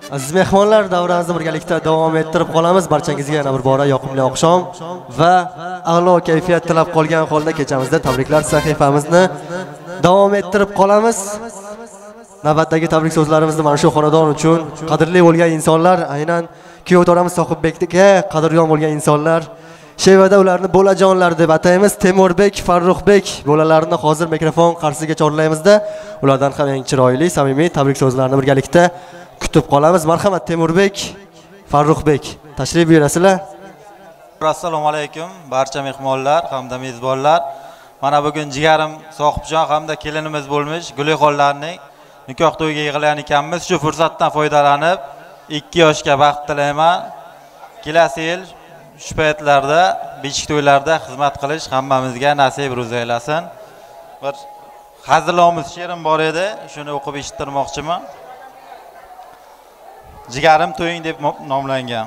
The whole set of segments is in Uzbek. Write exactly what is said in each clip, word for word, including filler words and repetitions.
Aziz mehmonlar, davramizni birgalikda davom ettirib qolamiz. Barchangizga yana bir bora yoqimli oqshom va a'lo kayfiyat tilab qolgan holda kechamizda tabriklar sahifamizni davom ettirib qolamiz. Navbatdagi tabrik so'zlarimizni mana shu xonadon uchun qadrli bo'lgan insonlar, aynan kuyov to'ramiz Sohibbekga qadryon bo'lgan insonlar, Shevada ularni bo'lajonlar deb ataymiz. Temurbek, Farruhbek bolalarini hozir mikrofon qarshisiga chorlaymizda, ulardan ham eng chiroyli, samimiy tabrik so'zlarini birgalikda kutib qolamiz. Marhamat Temurbek, Farruhbek, tashrif buyurasizlar. Assalomu alaykum barcha mehmonlar hamda mezbonlar. Mana bugun jigarim Sohibjon hamda kelinimiz bo'lmish Gulixonlarning nikoh to'yiga yig'ilgan ekanmiz. Shu fursatdan foydalanib ikki yoshga baxt tilayman. Kelasi yil shu paytlarda beshik to'ylarda xizmat qilish hammamizga nasib ro'za aylasin. Bir hazilomuz she'rim bor edi, shuni o'qib eshittirmoqchiman. Jigarim to'ying deb nomlangan.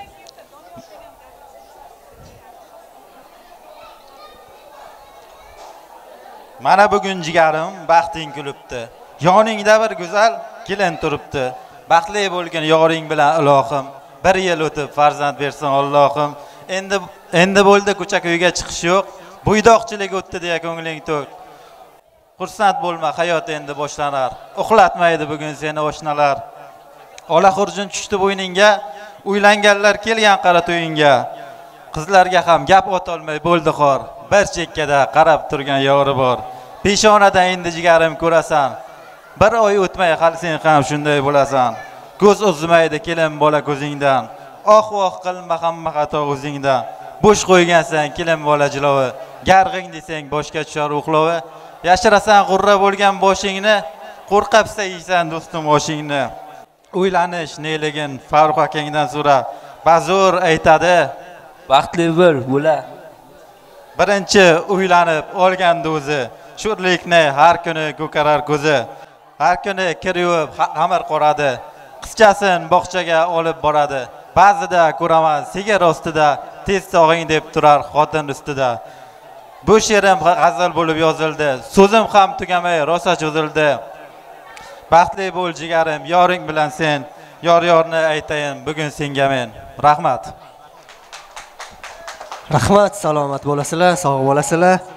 Mana bugun jigarim baxting kulibdi. Yoningda bir go'zal kelin turibdi. Baxtli bo'lgan yoring bilan ilohim. Bir yil o'tib farzand bersin Allohim. Endi endi bo'ldi ko'cha ko'yga chiqish yo'q. Bo'ydoqchilik o'tdi deya ko'ngling to'q. Xursand bo'lma, hayot endi boshlanar. Uxlatmaydi bugun seni oshnalar. Ola xurjun tushdi bo'yningga, uylanganlar kelgan qara to'yinga. Qizlarga ham gap o'tolmay bo'ldi xor. Bir chekkada qarab turgan yori bor. Peshonada endi jigarim ko'rasan. Bir oy o'tmay hali sen ham shunday bo'lasan. Ko'z uzmaydi kelin bola ko'zingdan. Oh-voh qilma hamma xato o'zingdan. Bo'sh qo'ygansan kelin bola jilovi. Garg'ing desang boshga tushar uxlovi. Yashirasan g'urra bo'lgan boshingni, qo'rqabsa yeysan do'stim oshingni. Uylanish neligin Farruh akangdan so'ra. Ba'zur aytadi, vaqtli bo'l, bo'la. Birinchi uylanib olganda o'zi, sho'rlikni har kuni ko'karar ko'zi. Har kuni kir yuvib xamir qoradi. Qizchasin bog'chaga olib boradi. Ba'zida ko'raman sigir ostida, tez sog'ing deb turar xotin ustida. Bu she'rim g'azal bo'lib yozildi. So'zim ham tugamay rosa cho'zildi. Baxtli bo'l jigarim, yoring bilan sen, yor-yorni aytayin bugun senga men. Rahmat. Rahmat, salomat bo'lasizlar, sog' bo'lasizlar.